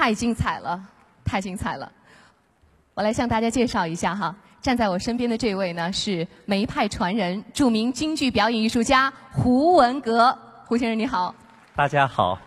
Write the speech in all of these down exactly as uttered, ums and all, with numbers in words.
太精彩了，太精彩了！我来向大家介绍一下哈，站在我身边的这位呢是梅派传人、著名京剧表演艺术家胡文阁。胡先生你好。 大家好。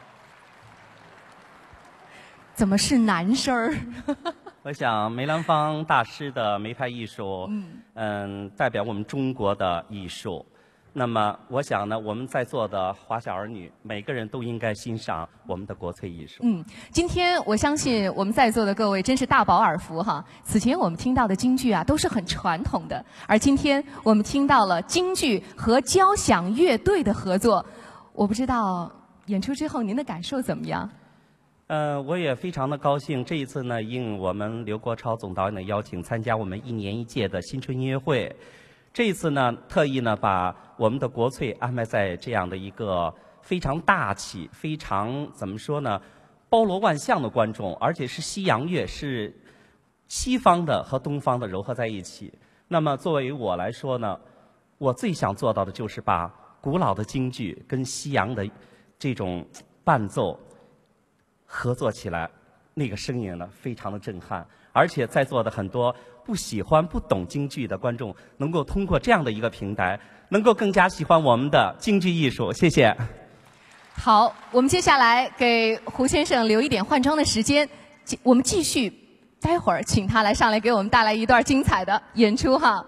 怎么是男生儿？ 我想梅兰芳大师的梅派艺术，嗯、嗯，代表我们中国的艺术。那么，我想呢，我们在座的华夏儿女，每个人都应该欣赏我们的国粹艺术。 嗯，今天我相信我们在座的各位真是大饱耳福哈。此前我们听到的京剧啊，都是很传统的，而今天我们听到了京剧和交响乐队的合作。我不知道演出之后您的感受怎么样？ 呃，我也非常的高兴，这一次呢，应我们刘国超总导演的邀请，参加我们一年一届的新春音乐会。这一次呢，特意呢把我们的国粹安排在这样的一个非常大气、非常怎么说呢，包罗万象的观众，而且是西洋乐，是西方的和东方的糅合在一起。那么作为我来说呢，我最想做到的就是把古老的京剧跟西洋的这种伴奏合作起来，那个声音呢非常的震撼，而且在座的很多不喜欢、不懂京剧的观众，能够通过这样的一个平台，能够更加喜欢我们的京剧艺术。谢谢。 好，我们接下来给胡先生留一点换装的时间，我们继续，待会儿请他来上来给我们带来一段精彩的演出哈。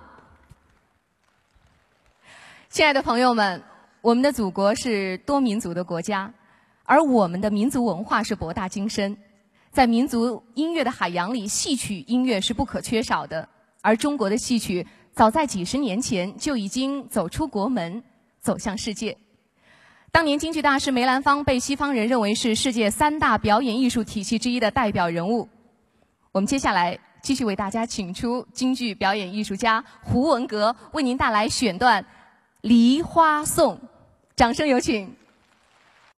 亲爱的朋友们，我们的祖国是多民族的国家，而我们的民族文化是博大精深。在民族音乐的海洋里，戏曲音乐是不可缺少的。而中国的戏曲早在几十年前就已经走出国门，走向世界。当年京剧大师梅兰芳被西方人认为是世界三大表演艺术体系之一的代表人物。我们接下来继续为大家请出京剧表演艺术家胡文阁，为您带来选段《梨花颂》，掌声有请。